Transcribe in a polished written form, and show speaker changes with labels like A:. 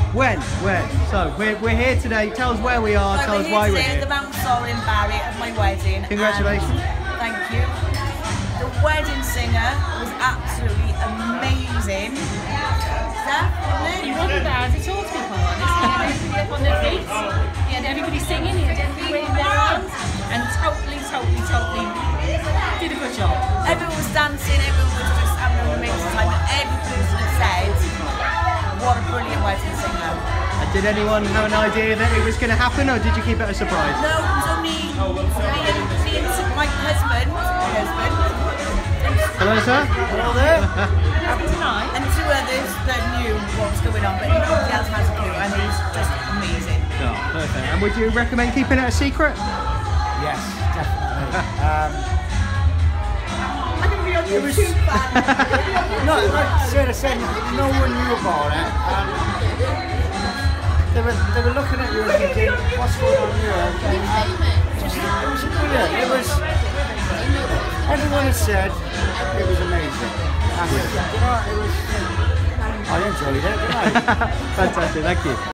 A: When? Where? So we're here today. Tell us where we are.
B: So
A: Tell us why we're here.
B: At the Mount Sorrel in Barry at my wedding.
A: Congratulations.
B: Thank you. The wedding singer was absolutely amazing.
C: He wasn't bad at all, to be quite honest. He had everybody up on their feet. He had everybody singing. He had everybody waving their arms, and totally did a good job.
B: Everyone was dancing. Everyone was just having an amazing time. And every person had said, "What a brilliant wedding singer."
A: Did anyone have an idea that it was going to happen, or did you keep it a surprise?
B: No, it was only me and my husband.
A: Hello, sir.
D: Hello there.
B: And two others that knew what was going on, but nobody else has a clue, and he's just amazing.
A: Oh, perfect. And would you recommend keeping it a secret?
D: Yes, definitely.
B: It was too bad.
D: No, like Sarah said, no one knew about it. They were looking at you and thinking, what's going on here? It was brilliant. It was. Everyone has said it was amazing. And, you know, it was. I enjoyed it, didn't I?
A: Fantastic. Thank you.